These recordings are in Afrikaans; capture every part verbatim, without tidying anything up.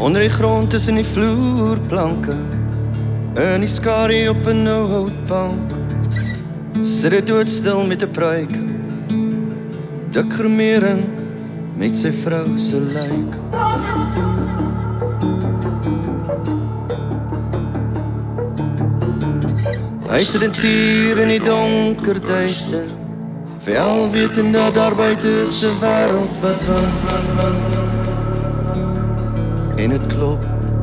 Onder die grond tussen die vloerplanke, in die skadu op 'n ou houtbank, sit hy doodstil met 'n pruik, dik gremering met sy vrou se lijk. Hy sit in tier in die donker duister, wel wetend dat daar buite is 'n wêreld wat wag. En het klop.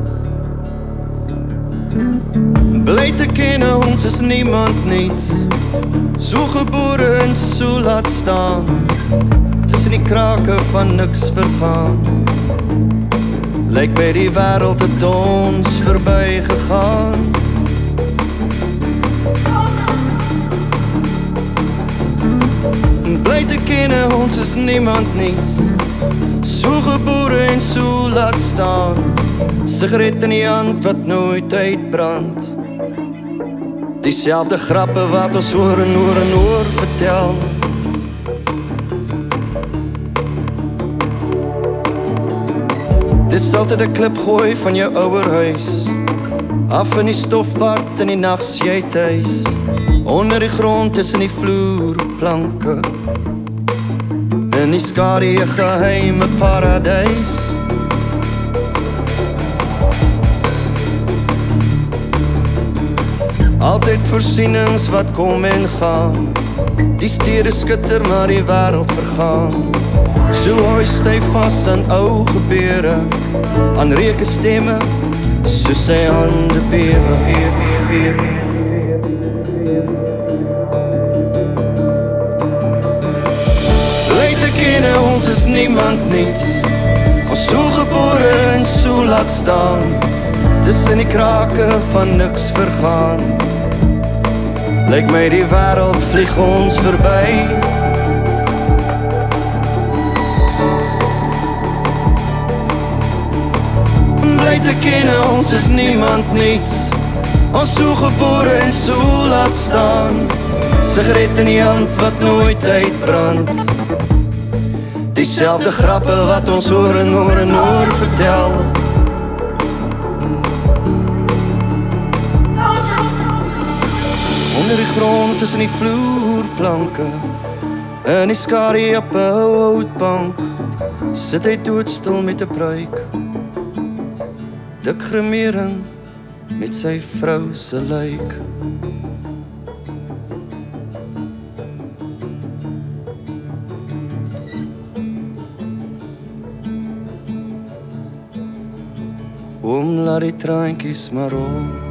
Bly te ken, ons is niemand niets, so gebore en so laat staan, tussen die krake van niks vergaan. Lyk by die wêreld het ons verby gegaan. Bly te ken, ons is niemand niets, so gebore en so laat staan, sigaret in die hand wat nooit uitbrand, dieselfde grappe wat ons oor en oor en oor vertel. Dis altyd 'n klip gooi van jou ouer huis, af in die stofbad in die nags jy tuis, onder die grond tussen die vloerplanke, in die skadu 'n geheime paradys. Altyd voorsienings wat kom en gaan, die stede skitter maar die wêreld vergaan. So hou hy vas aan ou gebeure, aan reuke stemme, so sy hande bewe. Bly te ken, ons is niemand niets, ons so gebore en so laat staan, tussen die krake van niks vergaan. Lyk my die wêreld vlieg ons verby. Bly te ken, ons is niemand niets, ons so gebore en so laat staan, sigaret in die hand wat nooit uitbrand, dieselfde grappe wat ons oor en oor en oor vertel. Onder die grond tussen die vloerplanke, in die skadu op 'n ou houtbank, sit hy doodstil met 'n pruik, dik gremering met sy vrou se lijk. Oom, laat die traantjies maar rol,